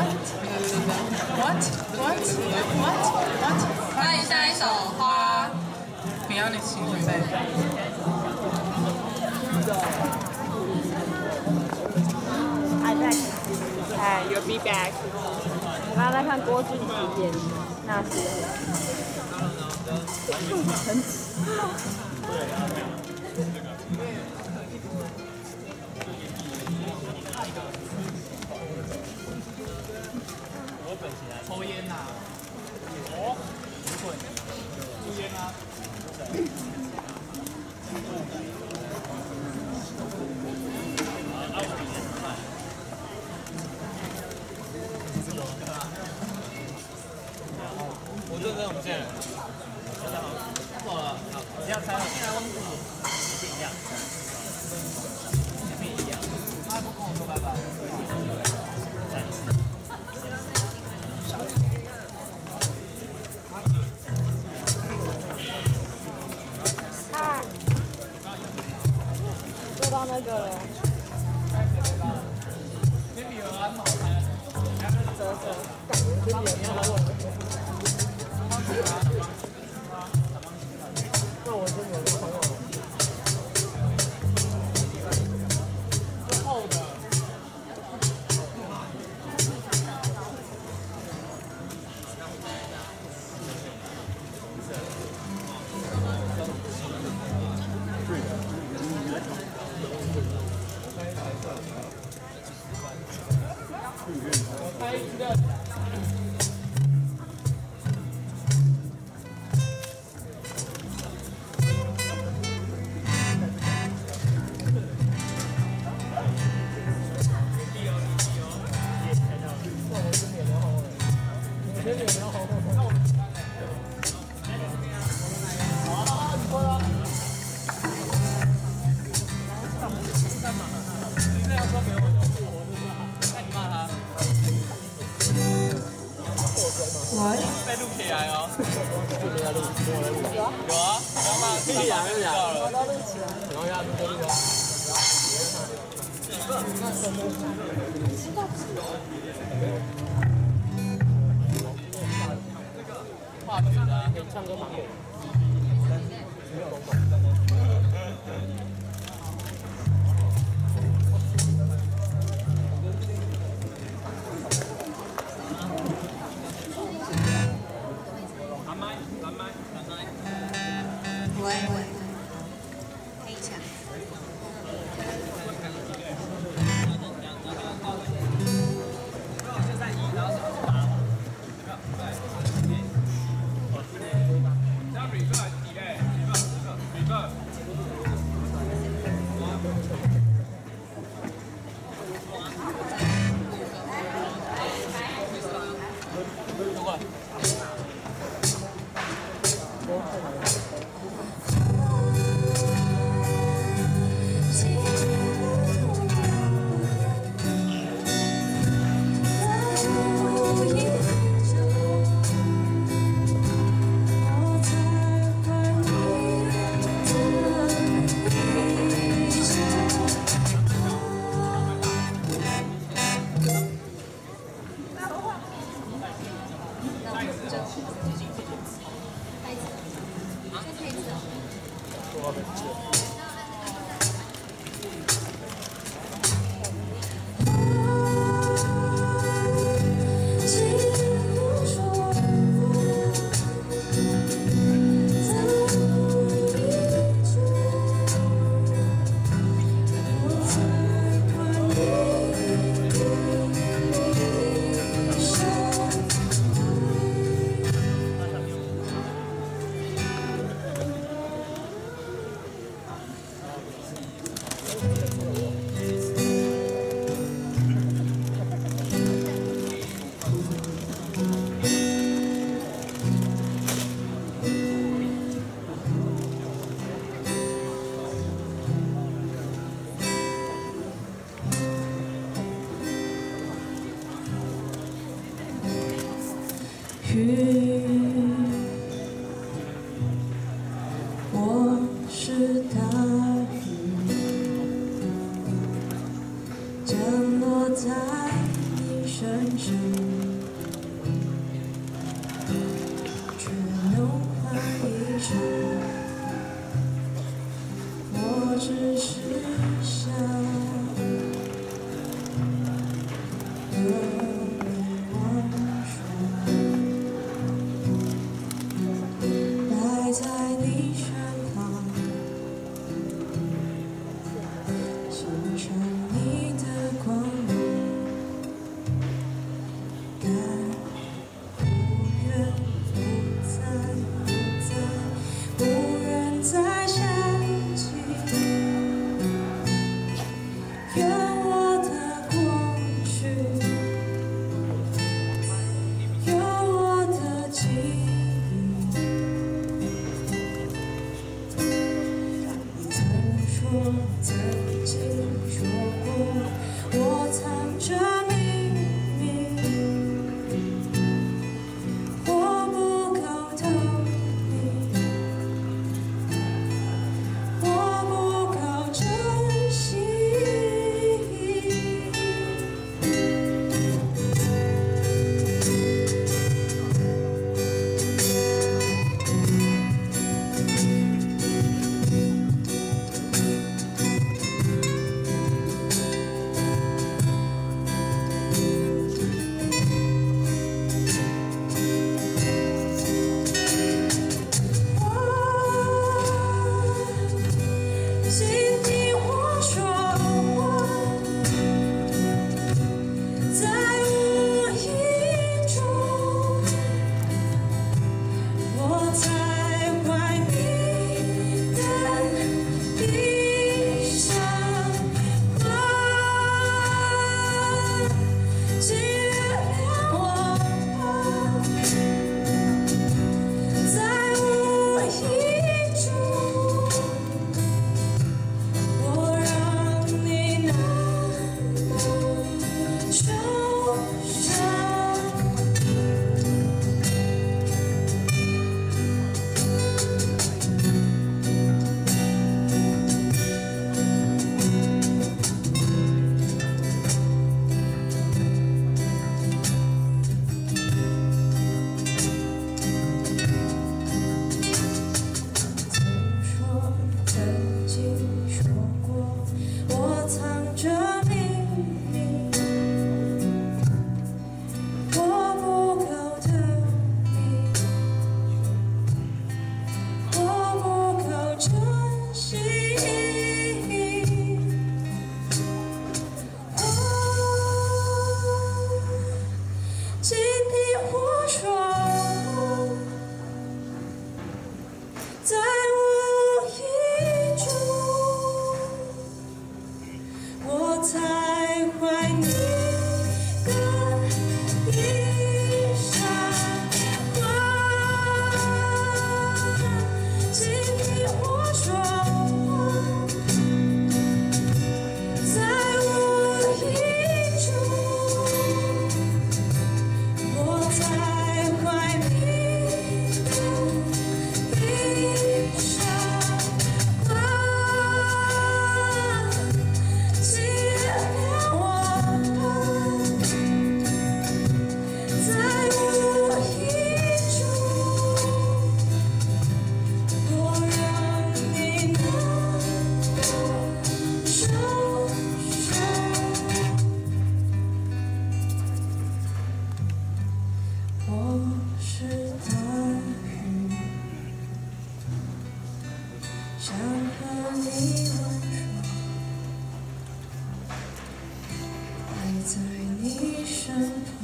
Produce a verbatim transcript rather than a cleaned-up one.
What? What? What? What? 欢迎下一首花。 不要你请准备。 I back. 哎 ，You'll be back. 我刚刚在看郭俊基演那些。很。 我本起来抽烟呐、啊，哦，不会，抽烟啊，我这真不见了，错了，好，不要猜了，现在忘记不一样，前面一样，他不跟我说拜拜。 做到那个了。折折，感觉就脸要稳。那我真有个朋友。 厚的。拍一个。被录起来哦。就在录，我来录。有啊。有啊。然后嘛，可以啊，可以啊。我都录起来。然后要录就录啊。画笔的，可以唱歌吗？ 喂喂，黑墙。现在一，然后是八嘛。这样 reverse 几嘞 ？reverse reverse。过来。 雨，我是大雨，降落在你身上。 实，我只是想和你玩耍，待在你身旁，形成你的光芒，该无缘不再，不再，无缘再想起。愿我的过去，有我的记忆。你曾说，曾经说过，我藏着秘密，我不够透明，我不够珍惜。请听我说话，在无意中，我在怀你的地上花，请原谅我吧，在无意中。我让你那么受伤。曾说，曾经说过，我藏着秘密，我不够透明，我不够珍惜。哦，请听我说，在无意中，我才怀你的衣裳花，请听我说，在无意中，我才怀你的衣裳花，请原谅我吧，在无意中，我让你那么受伤。我是大雨，想和你玩耍，待在你身旁。